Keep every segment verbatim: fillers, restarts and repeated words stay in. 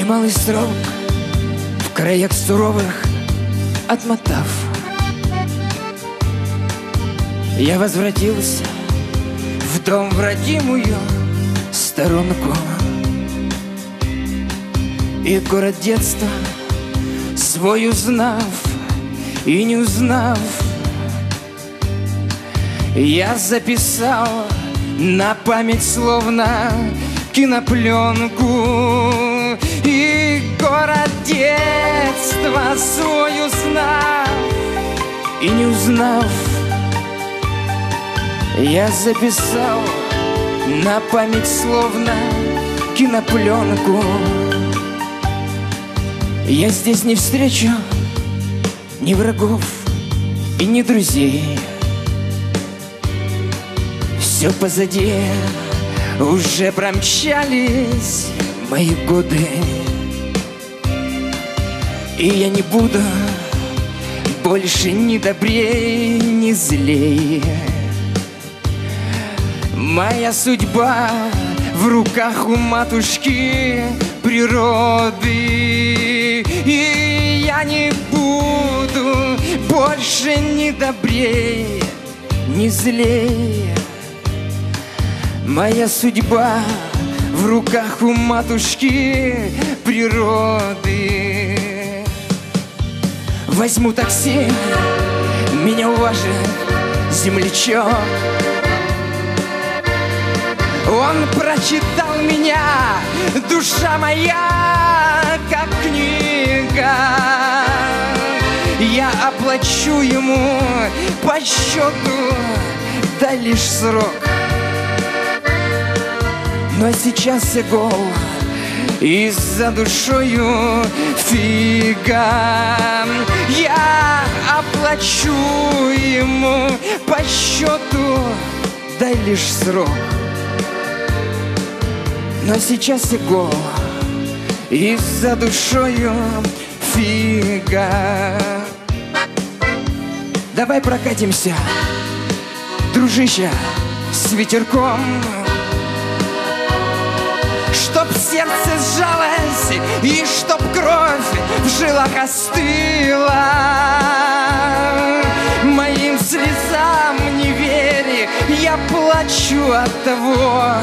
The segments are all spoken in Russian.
Немалый срок в краях суровых отмотав, я возвратился в дом, в родимую сторонку. И город детства свой узнав и не узнав, я записал на память словно кинопленку. И город детства свой узнав и не узнав, я записал на память словно кинопленку. Я здесь не встречу ни врагов и ни друзей. Все позади, уже промчались мои годы. И я не буду больше ни добрей, ни злей. Моя судьба в руках у матушки природы. И я не буду больше ни добрей, ни злей. Моя судьба в руках у матушки природы. Возьму такси, меня уважит землячок. Он прочитал меня, душа моя, как книга. Я оплачу ему по счету, дай лишь срок. Но сейчас я гол, и за душою фига. Я оплачу ему по счету, дай лишь срок. Но сейчас я гол, и за душою фига. Давай прокатимся, дружище, с ветерком, чтоб сердце сжалось и чтоб кровь в жилах остыла. Моим слезам не верь, я плачу от того,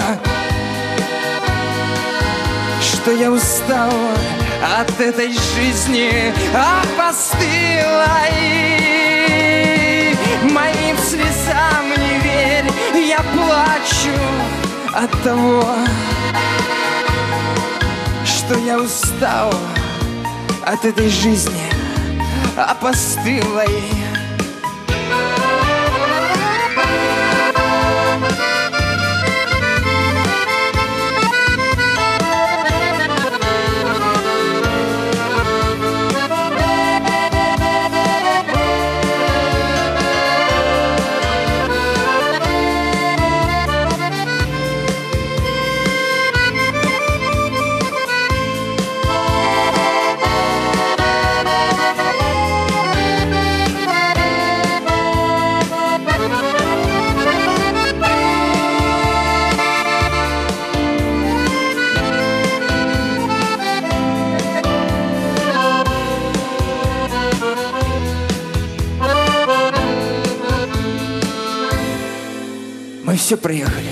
что я устал от этой жизни опостылой. Моим слезам не верь, я плачу от того, что я устал от этой жизни опостылой. Мы все проехали,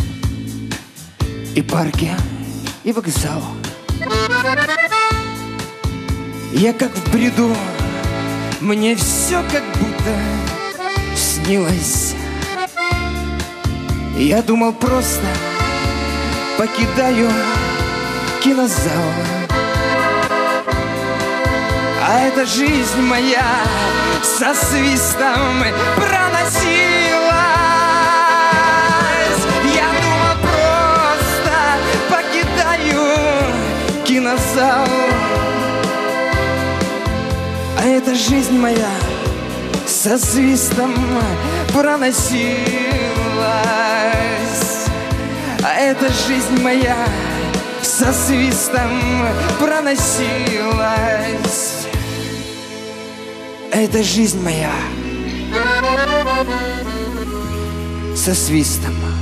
и парки, и вокзал. Я как в бреду, мне все как будто снилось. Я думал, просто покидаю кинозал, а эта жизнь моя со свистом проносилась. Кинозал, а эта жизнь моя со свистом проносилась. А эта жизнь моя со свистом проносилась. А эта жизнь моя со свистом